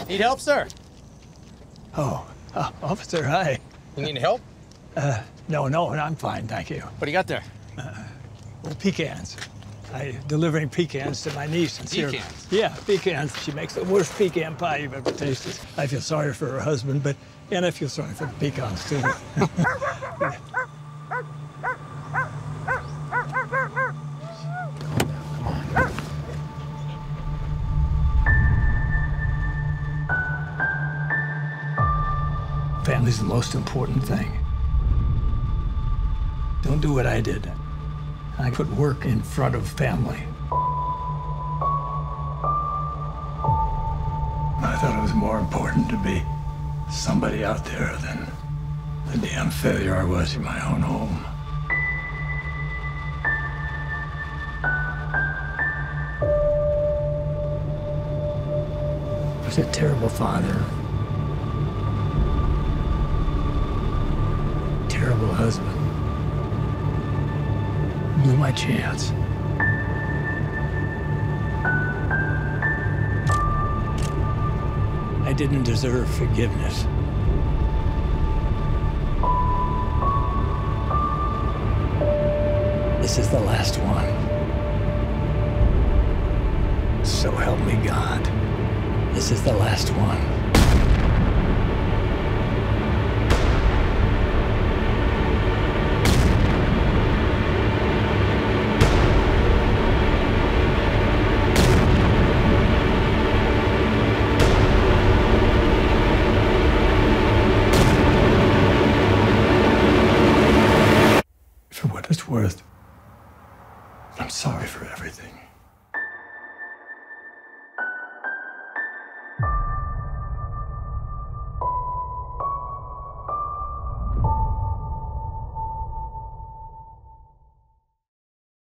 Need help, sir? Oh, officer, hi. You need help? No, I'm fine, thank you. What do you got there? Well, pecans. Delivering pecans to my niece in Syria. Pecans? Yeah, pecans. She makes the worst pecan pie you've ever tasted. I feel sorry for her husband, and I feel sorry for the pecans, too. Family's the most important thing. Don't do what I did. I put work in front of family. I thought it was more important to be somebody out there than the damn failure I was in my own home. I was a terrible father. Terrible husband. Blew my chance. I didn't deserve forgiveness. This is the last one. So help me God. This is the last one. For what it's worth, I'm sorry for everything.